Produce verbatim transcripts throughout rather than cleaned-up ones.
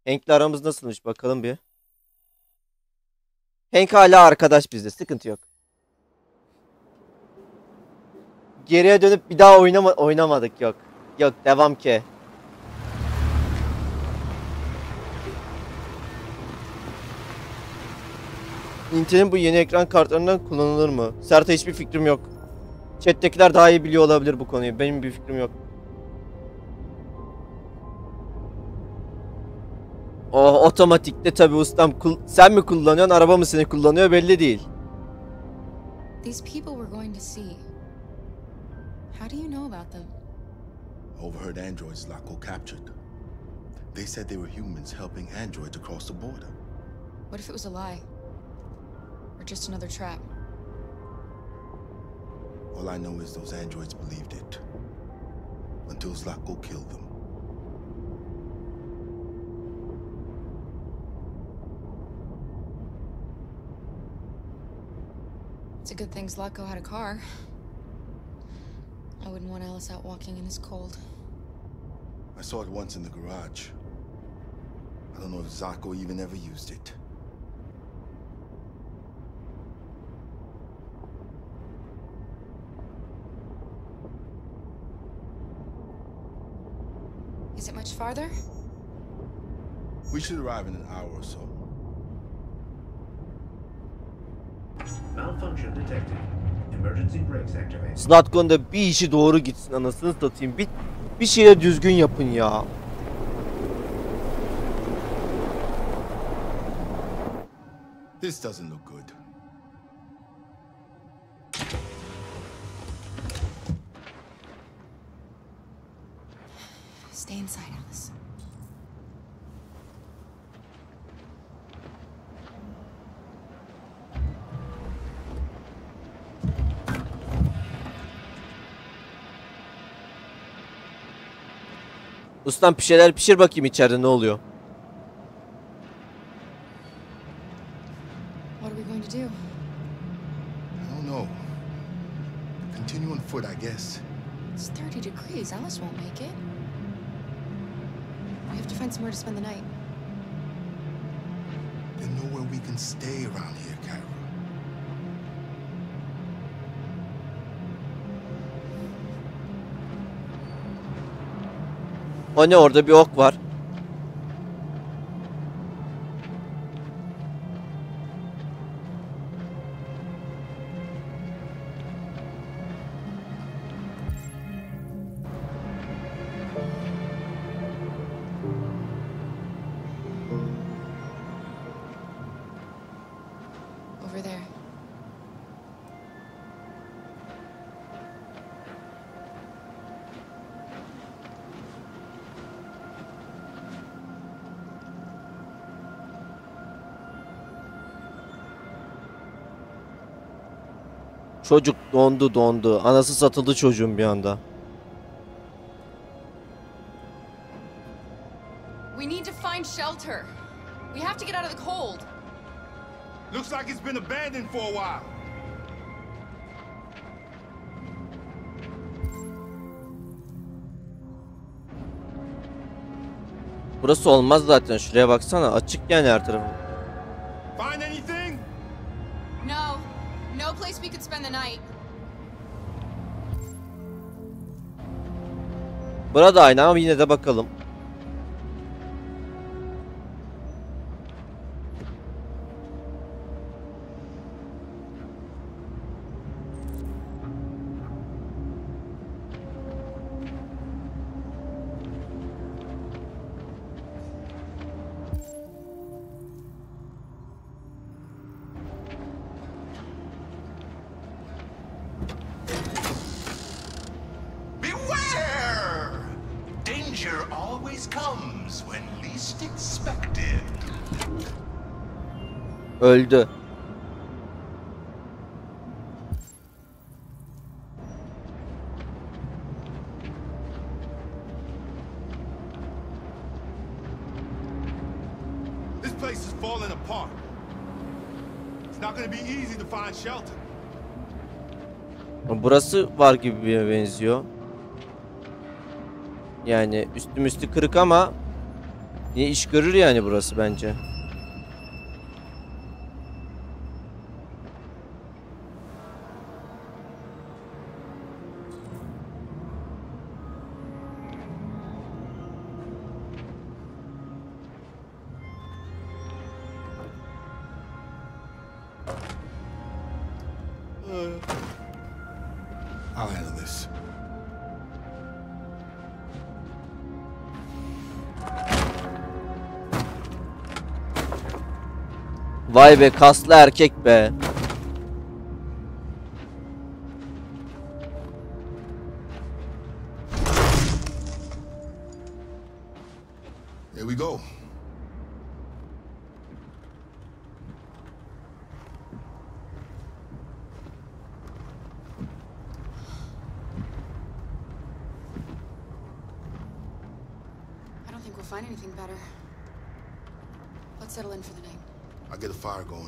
Hank'le aramız nasılmış bakalım bir. Hank hala arkadaş bizde. Sıkıntı yok. Geriye dönüp bir daha oynama oynamadık yok. Yok devam ki. Intel'in bu yeni ekran kartlarından kullanılır mı? Serta hiçbir fikrim yok. Chat'tekiler daha iyi biliyor olabilir bu konuyu. Benim bir fikrim yok. Oh, otomatikte tabi ustam. Sen mi kullanıyorsun, araba mı seni kullanıyor belli değil. These people we're going to see. How do you know about them? Overheard androids Locko captured. They said they were humans helping androids across the border. What if it was a lie? Or just another trap? All I know is those androids believed it. Until Zlatko killed them. It's a good thing Zlatko had a car. I wouldn't want Alice out walking in this cold. I saw it once in the garage. I don't know if Zlatko even ever used it. Is it much farther? We should arrive in an hour or so. Malfunction detected. Emergency brakes activated. Zlatko'nun da bir işi doğru gitsin anasını satayım. Bir, bir şeye düzgün yapın ya. This doesn't look good. Stay inside, Alice. Ustam bir şeyler pişir bakayım içeride ne oluyor. What are we going to do? I don't know. Continue on foot, I guess. It's thirty degrees. Alice won't make it. We have to find somewhere to spend the night. There's nowhere we can stay around here, Carol. O ne, orada bir ok var. Over there. Çocuk dondu dondu. Anası satıldı çocuğun bir anda. We need to find shelter. We have to get out of the cold. Looks like it's been abandoned for a while. Burası olmaz zaten. Şuraya baksana. Açık yani her tarafı. Find anything? No. No place we could spend the night. Burada aynı ama yine de bakalım. Öldü. This place is falling apart. It's not going to be easy to find shelter. Burası var gibi bir benziyor. Yani üstüm üstü kırık ama Yine iş görür yani burası bence. I'll handle this. Vay be, kaslı erkek be. Here we go. I don't think we'll find anything better. Let's settle in for the night. I'll get a fire going.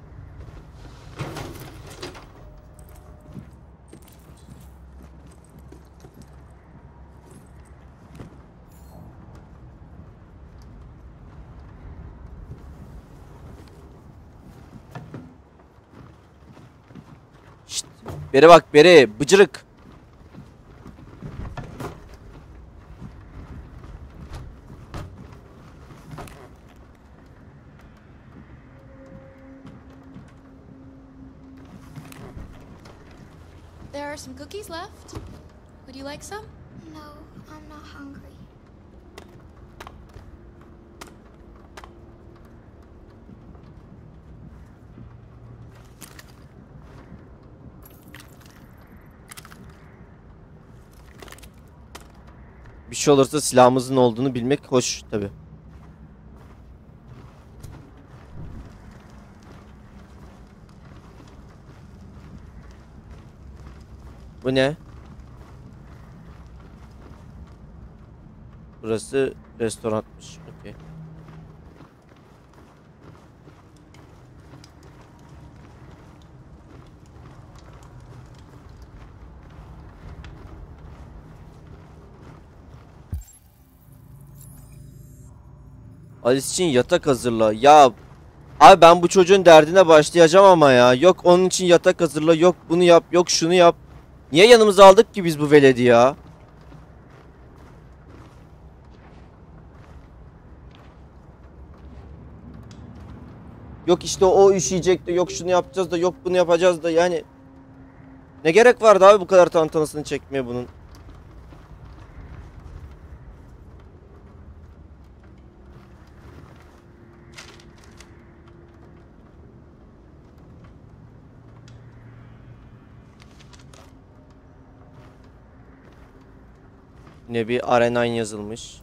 Şşt, beri bak beri, bıcırık. There are some cookies left. Would you like some? No, I'm not hungry. Bir şey olursa silahımızın olduğunu bilmek hoş tabi. Bu ne? Burası restoranmış. Okay. Alice için yatak hazırla. Ya abi ben bu çocuğun derdine başlayacağım ama ya. Yok onun için yatak hazırla. Yok bunu yap. Yok şunu yap. Niye yanımıza aldık ki biz bu veledi ya? Yok işte o üşüyecek de, yok şunu yapacağız da, yok bunu yapacağız da, yani ne gerek vardı abi bu kadar tantanasını çekmeye bunun? Yine bir Arenan yazılmış.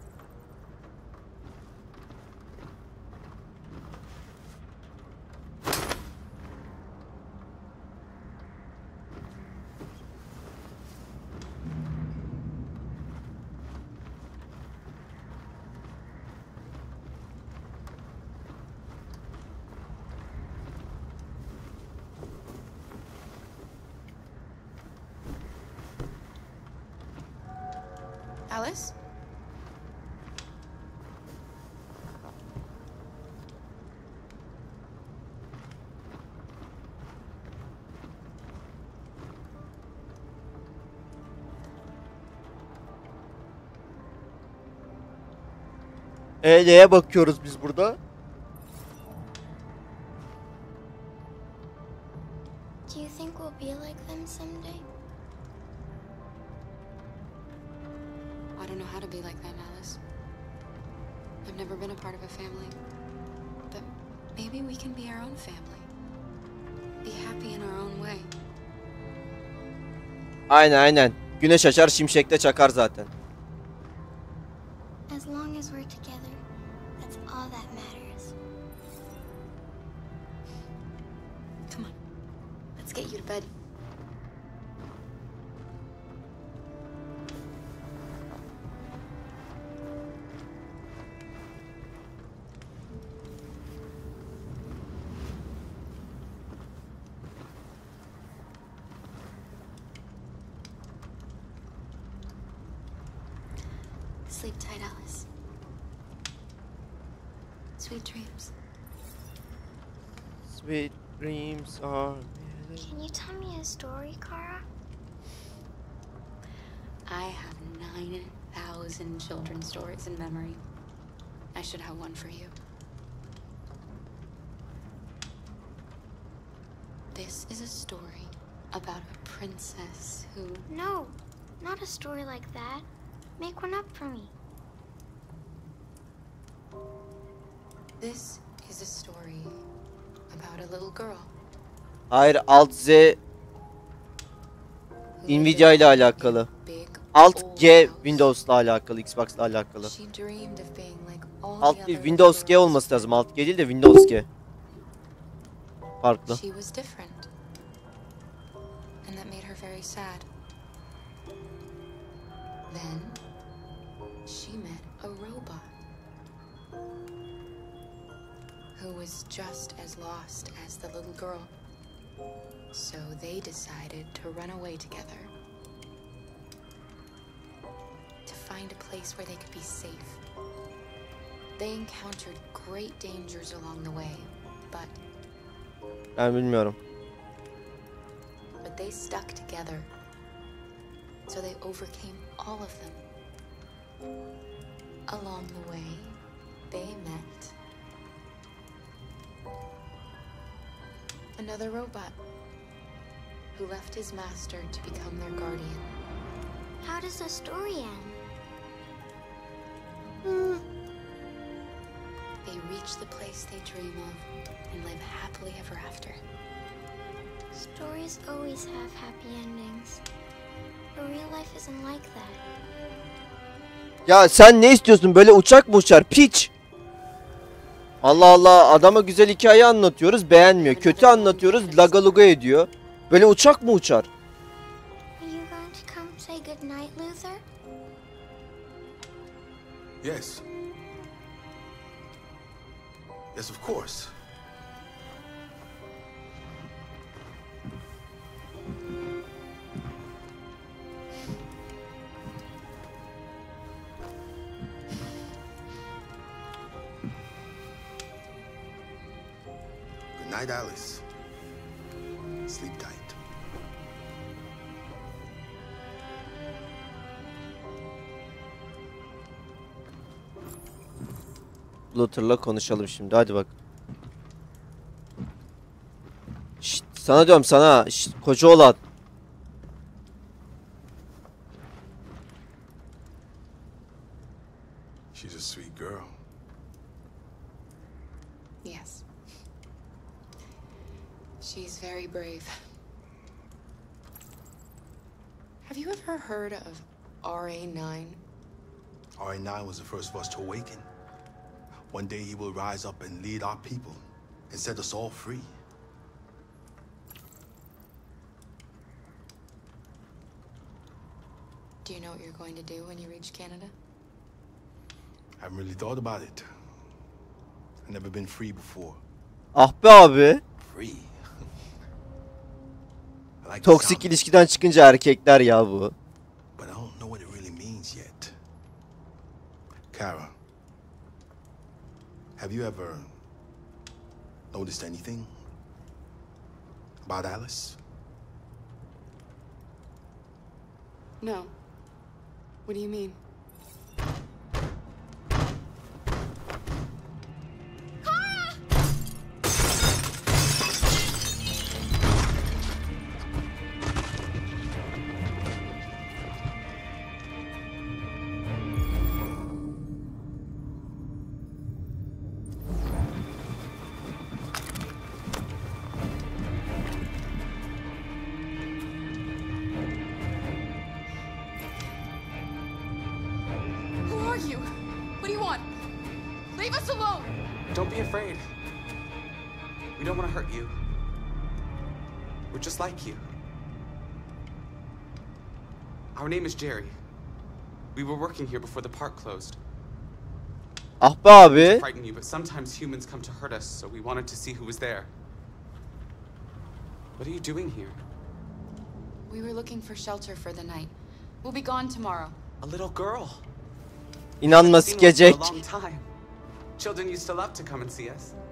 Alice? E neye bakıyoruz biz burada? Do you think we'll be like them someday? I don't know how to be like them, Alice. I've never been a part of a family. But maybe we can be our own family. Be happy in our own way. Aynen aynen. Güneş açar, şimşek de çakar zaten. As long as we're together, that's all that matters. Come on. Let's get you to bed. Sleep tight, Alice. Sweet dreams. Sweet dreams are... Can you tell me a story, Kara? I have nine thousand children's stories in memory. I should have one for you. This is a story about a princess who... No, not a story like that. Make one up for me. This is a story about a little girl. Hayır, Alt Z who Nvidia ile lived in a alakalı. big, Alt old G house. Windows'la alakalı, Xbox'la alakalı. She dreamed of being like all Alt the G other Windows little G girls. olması lazım. Alt G değil de Windows G. Farklı. She was different. And that made her very sad. Then she met a robot who was just as lost as the little girl. So they decided to run away together. To find a place where they could be safe. They encountered great dangers along the way, but Ben bilmiyorum. but they stuck together. So they overcame all of them. Along the way, they met another robot who left his master to become their guardian. How does the story end? They reach the place they dream of and live happily ever after. Stories always have happy endings. But real life isn't like that. Ya sen ne istiyorsun? Böyle uçak mı uçar? Piç! Allah Allah, adama güzel hikaye anlatıyoruz, beğenmiyor. Kötü anlatıyoruz, lagaluga ediyor. Böyle uçak mı uçar? Are you going to come say goodnight, Luther? Yes. Yes, of course. Good night, Alice. Sleep tight. Luther'la konuşalım şimdi, hadi bak. Şşt, sana diyorum sana, şşt, koca oğlan. She's a sweet girl. Yes. She's very brave. Have you ever heard of R A nine? R A nine was the first of us to awaken. One day he will rise up and lead our people and set us all free. Do you know what you're going to do when you reach Canada? I haven't really thought about it. I've never been free before. Ah be abi. Free. I like the Toksik sound, ilişkiden çıkınca erkekler ya bu. but I don't know what it really means yet. Kara, have you ever noticed anything about Alice? No. What do you mean? Who are you? What do you want? Leave us alone! Don't be afraid. We don't want to hurt you. We're just like you. Our name is Jerry. We were working here before the park closed. Ah be abi. Frighten you, but sometimes humans come to hurt us, so we wanted to see who was there. What are you doing here? We were looking for shelter for the night. We'll be gone tomorrow. A little girl. İnanma Seen one for a sikecek. long time. Children used to love to come and see us.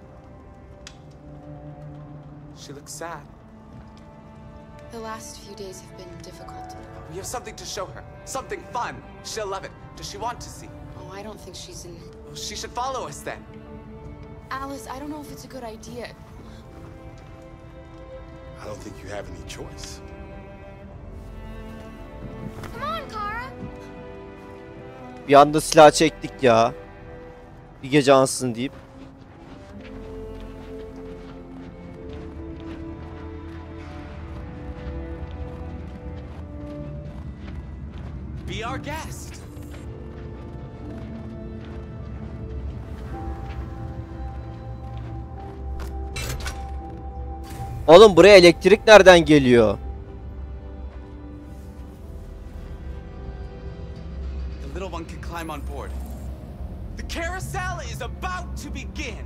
She looks sad. The last few days have been difficult. We have something to show her. Something fun. She'll love it. Does she want to see? Oh, I don't think she's in... Well, she should follow us then. Alice, I don't know if it's a good idea. I don't think you have any choice. Come on, Kara. Bir anda silah çektik ya. Bir gece ansın deyip. Be our guest. Oğlum buraya elektrik nereden geliyor? The little one can climb on board. The carousel is about to begin.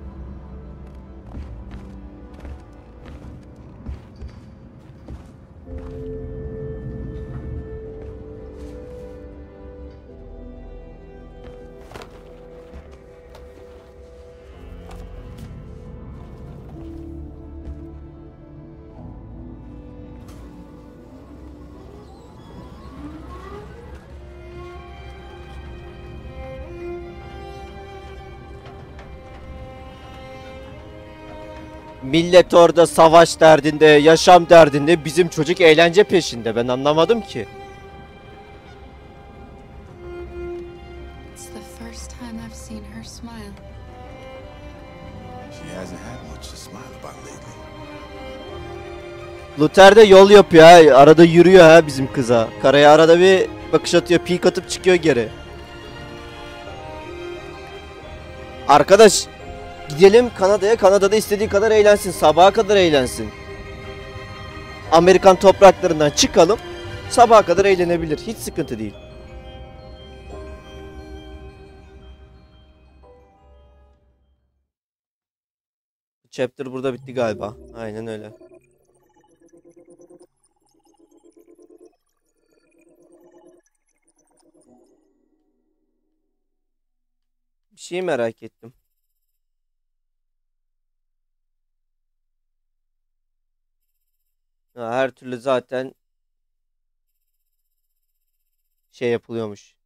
Millet orada savaş derdinde, yaşam derdinde, bizim çocuk eğlence peşinde. Ben anlamadım ki. It's the first time I've seen her smile. She hasn't had much to smile about lately. Luther de yol yapıyor ha. Arada yürüyor ha bizim kıza. Karaya arada bir bakış atıyor, peek atıp çıkıyor geri. Arkadaş, gidelim Kanada'ya. Kanada'da istediği kadar eğlensin. Sabaha kadar eğlensin. Amerikan topraklarından çıkalım. Sabaha kadar eğlenebilir. Hiç sıkıntı değil. Chapter burada bitti galiba. Aynen öyle. Bir şeyi merak ettim. Ha, her türlü zaten şey yapılıyormuş.